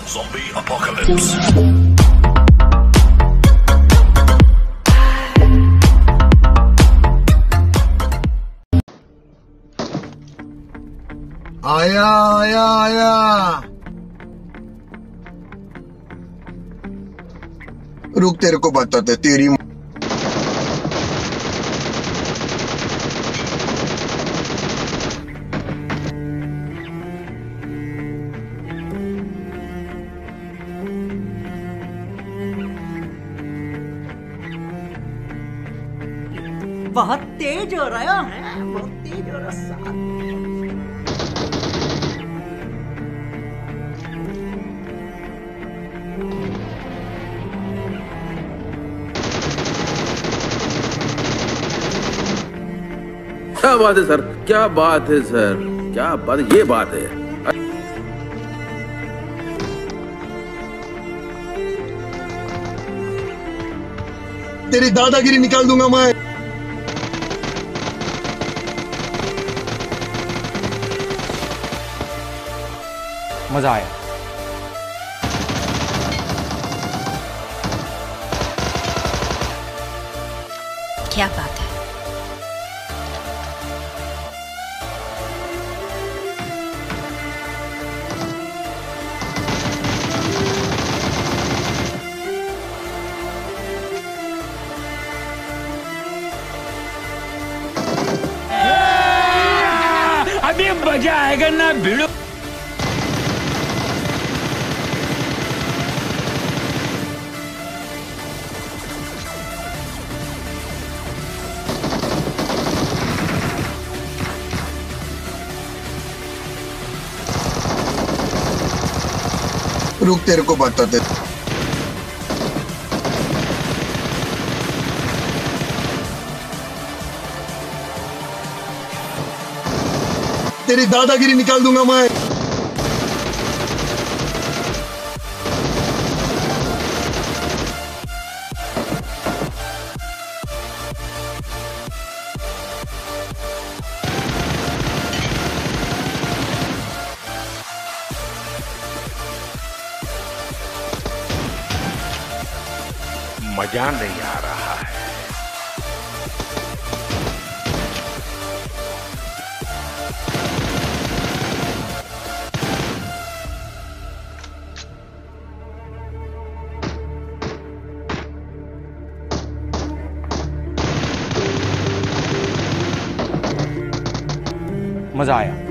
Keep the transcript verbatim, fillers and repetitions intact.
Zombie apocalypse. आया आया आया। रुक, तेरे को बताते तेरी। बहुत तेज हो रहा है, बहुत तेज हो रहा है। क्या बात है सर, क्या बात है सर, क्या बात, ये बात है। तेरी दादागिरी निकाल दूंगा मैं। मजा आया। क्या बात है। अभी मजा आएगा ना भिड़ो। रुक, तेरे को बताते। तेरी दादागिरी निकाल दूंगा मैं। मजा नहीं आ रहा है। मजा आया।